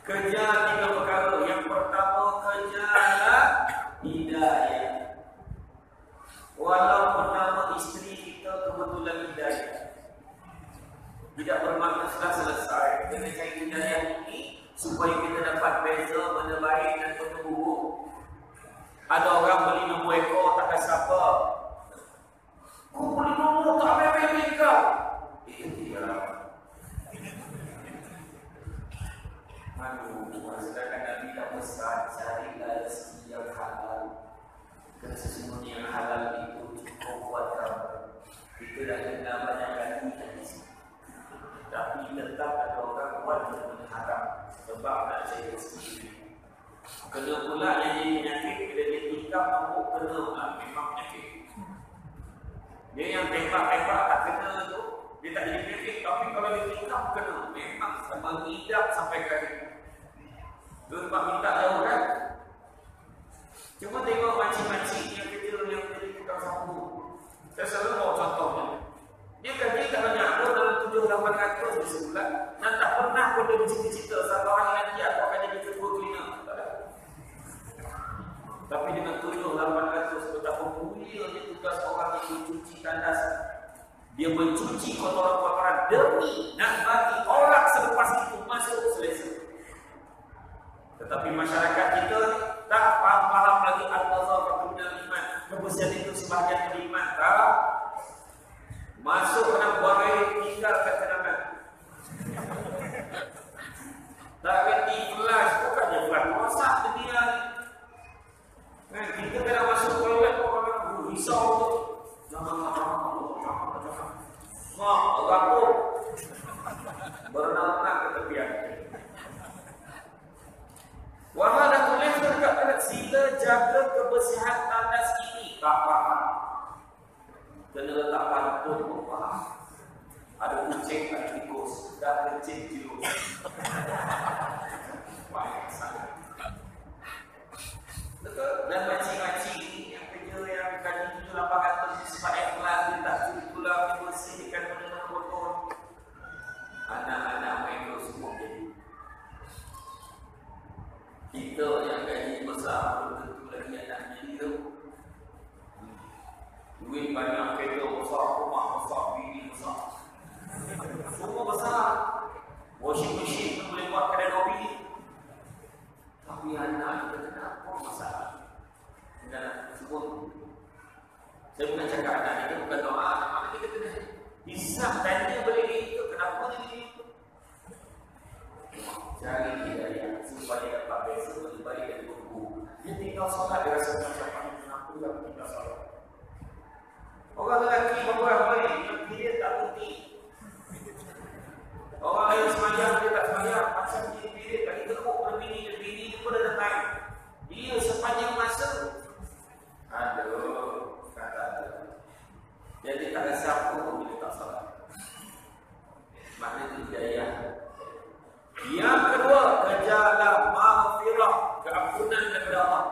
Kerja 3 perkara. Yang pertama, kerjalah hidayah. Walaupun nama isteri kita kebetulan hidayah, tidak bermakna sudah selesai. Kena cari hidayah ini supaya kita dapat beza mana baik dan mana buruk. Ada orang beli nombor ekor tak kasi apa. Kau beli nombor tak bebek kau. Dia. Sedangkan Nabi tak pesan carilah rezeki yang halal. Kerana sesungguhnya yang halal itu cukup buat kamu. Kita dah kenal banyak kali hadis. Tapi tetap ada orang buat benda haram sebab nak cari rezeki. Kena pula yang jadi penyakit bila dia tikam nombor kena pula memang penyakit. Dia yang tembak-tembak tak kena tu, dia tak jadi penyakit. Tapi kalau dia tikam kena, memang mengidap sampai kaki. Tu sebab minta jauh kan. Cuma tengok makcik-makcik yang kerja yang jadi tukang sapu. Saya selalu bawa contohnya. Dia gaji tak banyak pun dalam 7-800 di sebulan. Dan tak pernah pun dia bercita-cita satu hari nanti aku akan jadi ketua cleaner. Tak ada. Tapi dengan 7-800 betapa mulia dia tugas orang yang mencuci tandas. Dia mencuci kotoran-kotoran demi nak bagi orang selepas itu masuk selesa. Tetapi masyarakat kita tak faham lagi al-nazafatu minal iman. Kebersihan itu sebahagian iman. Tak. Masuk kena buang air, tinggal kat kenangan. Tak reti flash, bukannya flash rosak dia. Kan kita kena masuk toilet orang risau tu. Jangan. Orang pun berenang-renang ke tepian. Wahada tulis berkata sila jaga kebersihan tandas ini. Tak faham. Kena letak pantun pun faham. Ada kucing, ada tikus. Dah kencing jeruk. Banyak sangat. Betul? Dan makcik-makcik ni yang kerja yang gaji 7-800 sebab ikhlas dia tak tulang bersihkan benda kotor. Anak-anak mereka semua jadi. Kita yang gaji besar belum tentu lagi anaknya dia. Duit banyak, kereta besar, rumah besar, bini besar. Semua besar. Washing machine pun boleh buat kedai kopi. Tapi anak kita kenapa masalah? Dan semua. Saya bukan cakap anak kita bukan doa. Anak kita kena hisap tanya balik itu. Kenapa dia itu? Cari hidayah supaya dapat beza lebih baik dari buruk. Dia tinggal solat dia rasa macam kenapa dia tinggal solat. Orang lelaki beberapa yang dia tak putih. Orang lain semayang dia tak semayang. Macam dia tadi teruk pada bini pun dah datang. Dia sepanjang masa kata ada. Jadi tak rasa apa pun bila tak solat. Maknanya itu hidayah. Yang kedua, kejarlah maghfirah, keampunan daripada Allah.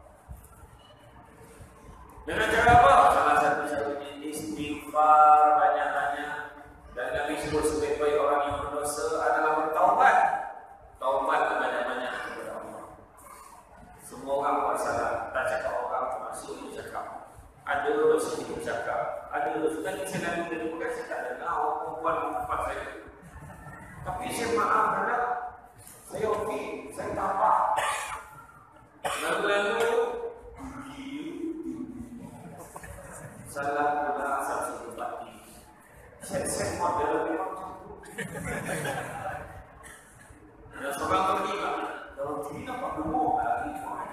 Dengan cara apa? Salah satu caranya istighfar banyak-banyak. Dan Nabi sebut sebaik-baik orang yang berdosa adalah bertaubat. Taubat banyak-banyak kepada Allah. Semua orang buat salah. Tak cakap orang termasuk yang cakap. Ada sedikit cakap. Ada sebenarnya saya Nabi dari bukan saya tak dengar orang perempuan tempat saya. Tapi saya maaf kerana saya okey, saya tak apa. Lalu-lalu salah pula asal satu pati. Saya model memang macam tu. Dan seorang pergi lah. Dalam sini nampak gemuk lagi.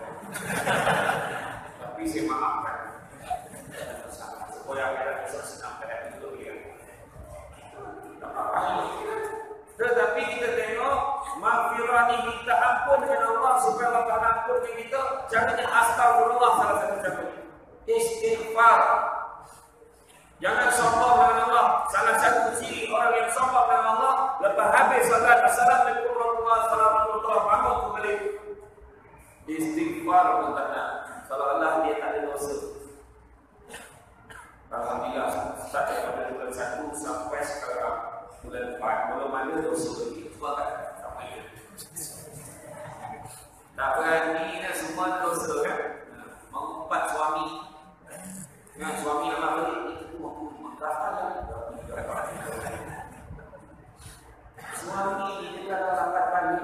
Tapi saya maafkan. Supaya ada bisa senang pada itu dia. Tak apa-apa. Tetapi kita tengok maghfirah ni minta ampun dengan Allah supaya Allah ampun kita. Caranya astagfirullah salah satu caranya. Istighfar. Jangan sombong dengan Allah. Salah satu ciri orang yang sombong dengan Allah lepas habis salat assalamualaikum warahmatullahi wabarakatuh bangun kembali. Istighfar pun tak nak. Seolah-olah dia tak ada dosa. Alhamdulillah start daripada bulan 1 sampai sekarang bulan 4 belum ada dosa lagi. Sebab tak sampai.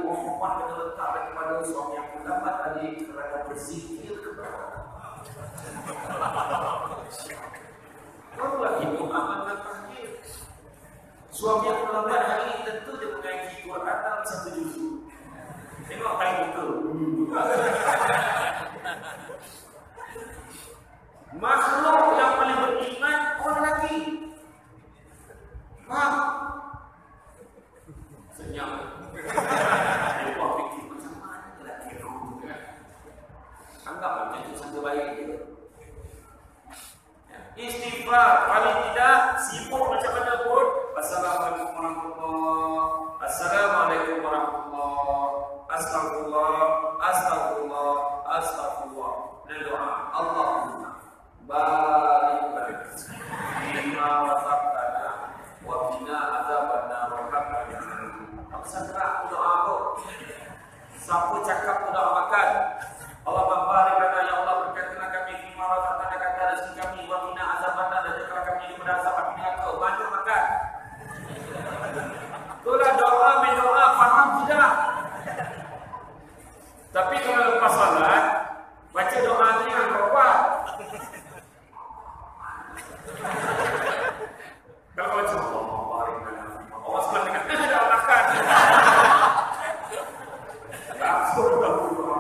perempuan kena letak daripada suami yang pendapat tadi kerana berzikir kepada kau lagi mengamalkan tahdir. Suami yang pendapat hari ini tentu dia mengaji Quran dalam satu juzuk. Tengok kain muka. Makhluk yang paling beriman orang lelaki. Faham? Senyap. Lupa fikir macam mana lelaki aku. Anggap macam itu sangka baik dia. Istighfar paling tidak sibuk macam mana pun. Assalamualaikum warahmatullahi. Assalamualaikum warahmatullahi. Astagfirullah, astagfirullah, astagfirullah. Dan doa Allahumma barik lima razaqtana wa qina adzabannar wa habna. Apa sangka doa apa? Siapa cakap doa makan? Allah barik lana ya Allah berkatilah kami lima razaqtana kata rezeki kami wa qina adzabannar dan jadikanlah kami daripada azab api neraka. Banyak makan. Itulah doa mendoa faham tidak? Tapi kalau lepas salat baca doa ni yang kuat. Kalau baca Allah barik lana Allah sebelah tengah ada makan. Langsung dah doa.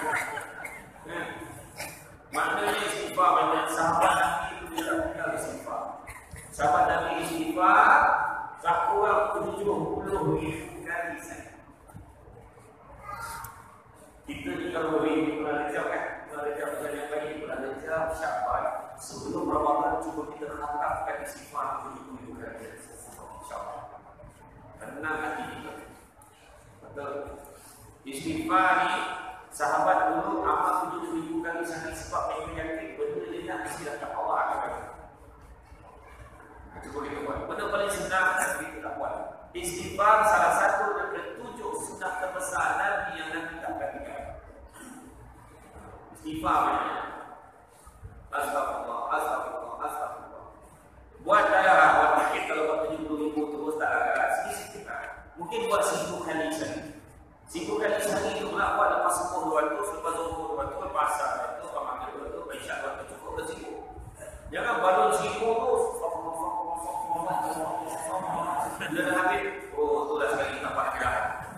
Maknanya istighfar banyak sahabat Nabi itu tidak tinggal istighfar. Sahabat Nabi istighfar tak kurang 70,000 kali saja. Kita ni kalau boleh bulan Rejab kan, bulan Rejab bulan yang baik, bulan Rejab, Syawal. Sebelum Ramadan cuba kita khatapkan istighfar 70,000 kali. InsyaAllah. Tenang hati kita. Betul. Istighfar ni sahabat dulu amal 70,000 kali sehari sebab mereka yakin benda dia nak istilahkan Allah akan bagi. Cuba kita buat. Benda paling senang dan kita tak buat. Istighfar salah satu daripada 7 sunnah terbesar Nabi yang Nabi tak katakan. Istighfar banyak. Astagfirullah, astagfirullah, astagfirullah. Buat darah, buat sakit kalau buat 70,000 terus tak larat. Sikit-sikit lah. Mungkin buat 1000 kali sehari. 1000 kali sehari itu nak buat lepas subuh 200, lepas zuhur 200, lepas asar 200, lepas maghrib 200, lepas isyak 200, cukup ke 1000. Jangan balon 1000 tu. Bila dah habis, oh tu dah sekali dapat gerak.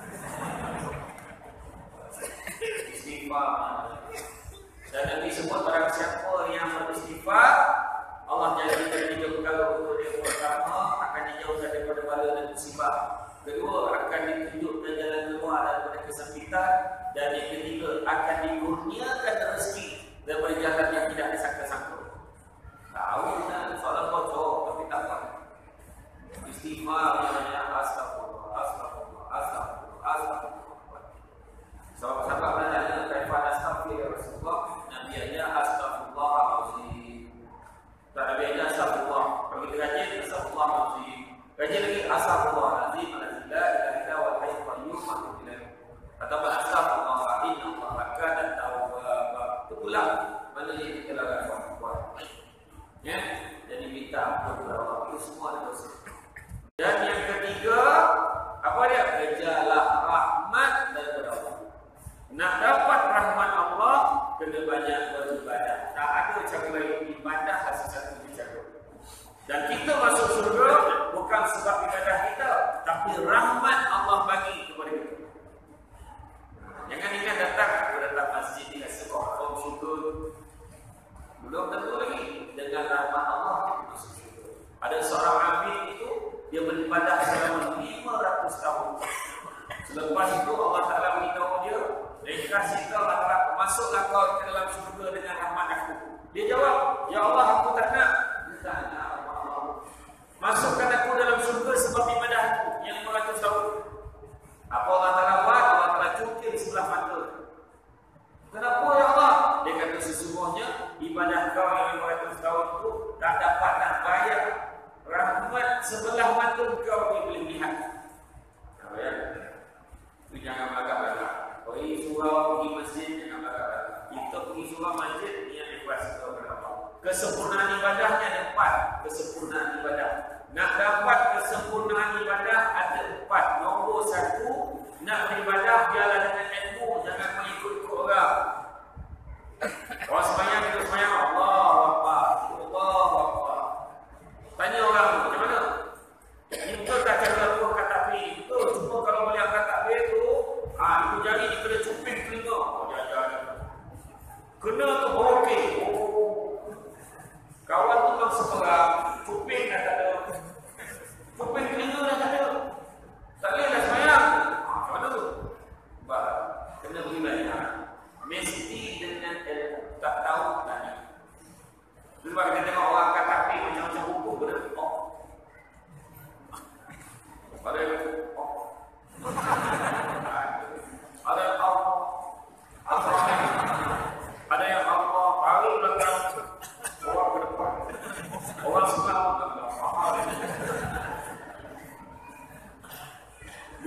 Istighfar. Dan Nabi sebut barang siapa yang beristighfar, Allah jadikan 3 perkara untuk dia. Pertama, akan dijauhkan daripada bala dan musibah. Kedua, akan ditunjukkan jalan keluar daripada kesempitan. Dan yang ketiga, akan dikurniakan rezeki daripada jalan yang tidak disangka-sangka. Tahu kan soalan bocor tapi tak apa. Istighfar namanya astagfirullah, astagfirullah, astagfirullah, astagfirullah. Sahabat-sahabat bertanya, "Kaifa nastaghfir ya Rasulullah?" Nabi aja astagfirullahalazim. Tak Nabi aja astagfirullah. Kalau kita kaji astagfirullahalazim. Kaji lagi astagfirullahalazim, la ilaha illa huwal hayyul qayyum. Atau astagfirullah innallaha kana tawwaba. Betulah mana yang kita lakukan buat. Ya, jadi minta ampun kepada Allah itu semua ada dosa. Dan yang ketiga, apa dia? Kejarlah rahmat daripada Allah. Nak dapat rahmat Allah, kena banyak beribadah. Tak ada cara lain ibadah hasil satu cara. Dan kita masuk surga bukan sebab ibadah kita, tapi rahmat Allah bagi kepada kita. Jangan ingat datang masjid di sekolah kau syukur. Belum tentu lagi dengan rahmat Allah masuk surga. Ada seorang abid itu dia beribadah selama 500 tahun. Selepas itu Allah Ta'ala beritahu dia, "Kasih kau Allah, masuklah kau ke dalam surga dengan rahmat aku." Dia jawab, "Ya Allah, aku tak nak." Dia tak nak Allah. Masukkan aku dalam surga sebab ibadah aku yang 500 tahun. Apa Allah Ta'ala buat? Allah Ta'ala cukir di sebelah mata. Kenapa ya Allah? Dia kata sesungguhnya ibadah kau yang 500 tahun itu tak dapat nak bayar rahmat sebelah mata kau ni boleh lihat. Apa ya? Itu jangan belagak-belagak. Pergi surau, pergi masjid, jangan belagak-belagak. Kita pergi surau masjid, niat ikhlas kita berapa. Kesempurnaan ibadahnya ada 4. Kesempurnaan ibadah. Nak dapat kesempurnaan ibadah ada 4. Nombor 1, nak beribadah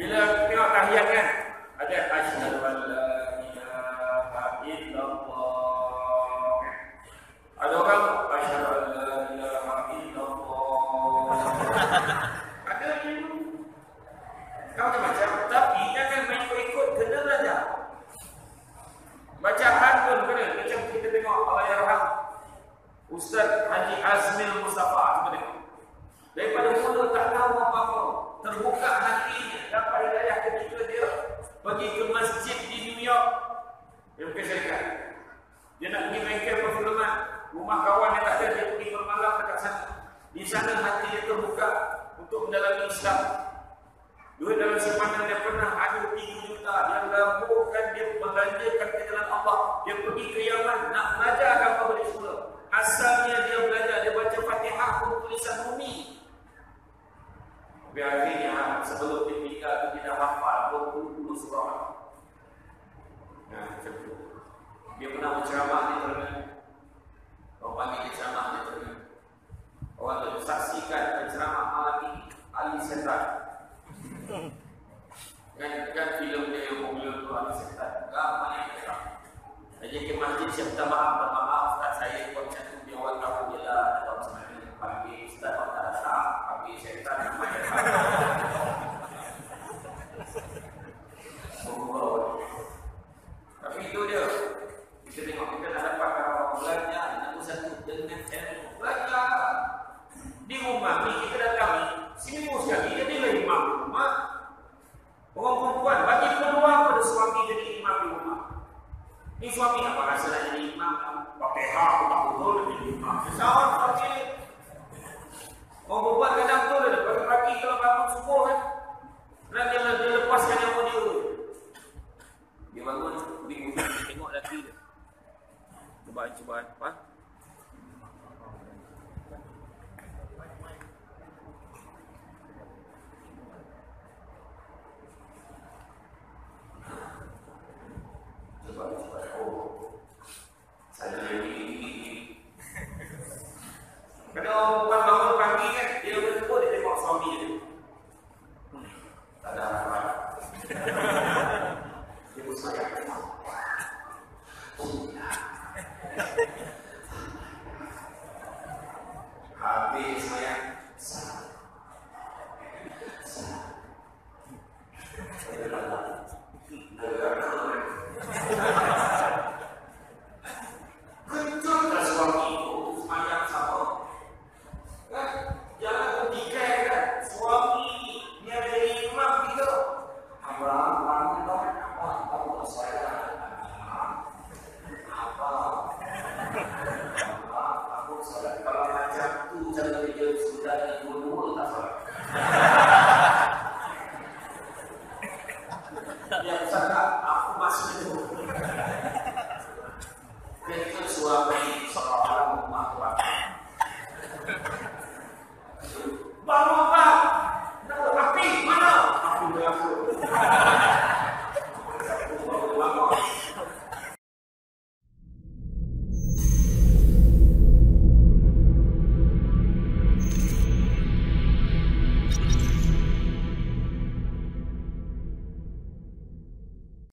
Bila tengok tahiyat kan, ada asyhadu an la ilaha illallah. Ada orang asyhadu an la ilaha illallah. Ada yang kau macam, tapi jangan main ikut, kena belajar. Bacaan pun kena. Macam kita tengok Allahyarham Ustaz Haji Azmil Mustafa, kita tengok. Daripada mula tak tahu apa-apa, terbuka hatinya dapat hidayah ketika dia pergi ke masjid di New York, Amerika Syarikat. Dia nak pergi bengkel perfilman, rumah kawan yang tak ada, dia pergi bermalam dekat sana. Di sana hati dia terbuka untuk mendalami Islam. Duit dalam simpanan dia pernah ada 3 juta. Dia laburkan, dia belanjakan ke jalan Allah. Dia pergi ke Yaman nak belajar agama balik semula. Asalnya dia belajar, dia baca Fatihah pun tulisan bumi. Tapi akhirnya sebelum dia nikah tu dia dah hafal 20 surah. Nah, macam tu. Dia pernah berceramah di Terengganu. Orang panggil dia ceramah di Terengganu. Orang tu saksikan penceramah malam ini Ali Setan. Kan filem dia yang popular tu Ali Setan. Gampang yang kata. Jadi ke masjid siap minta maaf Ustaz saya buat macam tu. Dia orang tahu je lah. Ada orang sebenarnya panggil Ustaz orang tak datang. Panggil Setan namanya. Tapi itu dia. Kita tengok kita dah dapat orang belajar dengan satu dengan ilmu. Belajar. Di rumah ni kita datang ni seminggu sekali dia bila imam di rumah. Orang perempuan bagi peluang pada suami jadi imam di rumah. Ni suami apa rasa nak jadi imam? Pakai hak tak betul jadi imam. Sesawan pakai. Orang perempuan kadang betul dia pagi-pagi kalau bangun subuh kan. Dan dia lepaskan yang dia. Dia bangun bingung tengok laki dia. Cubaan apa? Kalau orang bangun pagi kan, dia bertemu dia tengok suami dia. Tak ada harapan. Dia pun sayang. Habis sayang. Kencanglah suami itu semayang sama. Jangan bertikai kan. Suami ni ada jadi imam kita. Abang dong. Apa buat saya? Apa? Aku salah. Kalau macam tu cara dia sudah dua-dua tak salah. Yang salah aku masih dulu. Kita suami seorang